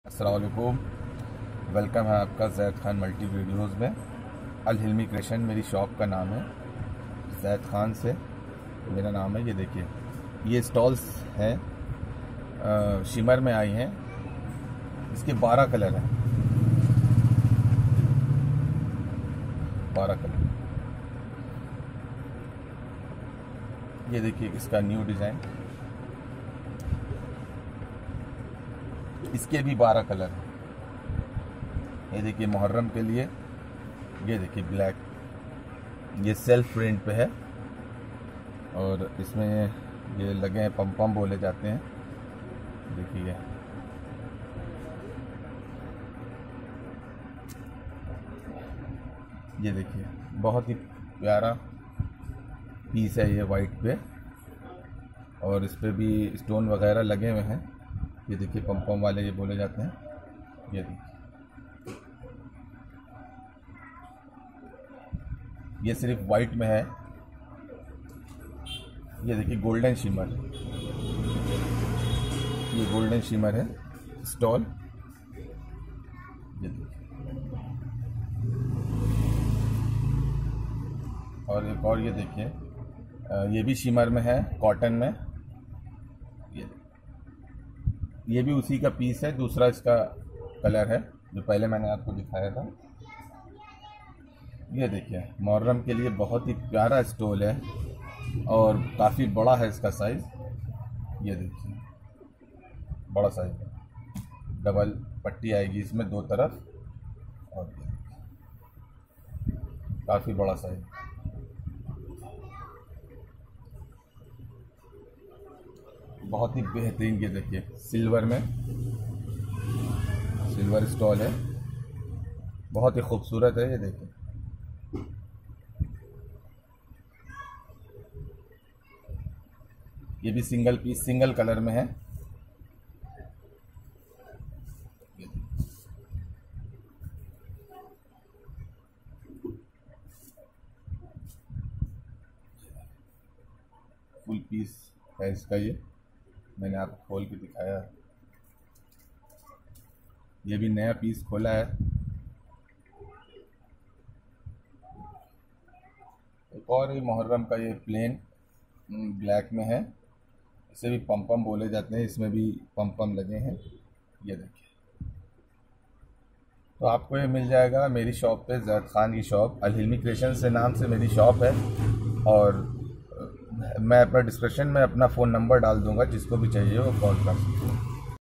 अस्सलाम वालेकुम। वेलकम है आपका ज़ैद खान मल्टी वीडियोज़ में। अल हिल्मी क्रिएशन मेरी शॉप का नाम है। ज़ैद खान से मेरा नाम है। ये देखिए, ये स्टॉल्स हैं, शिमर में आई हैं। इसके 12 कलर हैं, 12 कलर। ये देखिए इसका न्यू डिज़ाइन, इसके भी 12 कलर हैं। ये देखिए मुहर्रम के लिए, ये देखिए ब्लैक, ये सेल्फ प्रिंट पे है और इसमें ये लगे हैं पम पम बोले जाते हैं। देखिए ये देखिए बहुत ही प्यारा पीस है ये वाइट पे, और इस पे भी स्टोन वगैरह लगे हुए हैं। ये देखिए पम पम वाले ये बोले जाते हैं। ये देखिए, ये सिर्फ वाइट में है। ये देखिए गोल्डन शिमर, ये गोल्डन शिमर है स्टॉल। ये देखिए, और एक और ये देखिए, ये भी शिमर में है, कॉटन में। ये भी उसी का पीस है, दूसरा इसका कलर है जो पहले मैंने आपको दिखाया था। ये देखिए मुहर्रम के लिए बहुत ही प्यारा स्टॉल है और काफ़ी बड़ा है इसका साइज़। ये देखिए बड़ा साइज़ है, डबल पट्टी आएगी इसमें दो तरफ, और काफ़ी बड़ा साइज़। बहुत ही बेहतरीन, ये देखिए सिल्वर में, सिल्वर स्टॉल है, बहुत ही खूबसूरत है। ये देखिए ये भी सिंगल पीस, सिंगल कलर में है। फुल पीस है इसका, ये मैंने आपको खोल के दिखाया। ये भी नया पीस खोला है। एक और ही मुहर्रम का ये प्लेन ब्लैक में है, इसे भी पम पम बोले जाते हैं, इसमें भी पम पम लगे हैं। ये देखिए, तो आपको ये मिल जाएगा मेरी शॉप पे, ज़ैद खान की शॉप, अल हिल्मी क्रिएशन से नाम से मेरी शॉप है। और मैं अपना डिस्क्रिप्शन में अपना फ़ोन नंबर डाल दूंगा, जिसको भी चाहिए वो कॉल कर सकते हैं।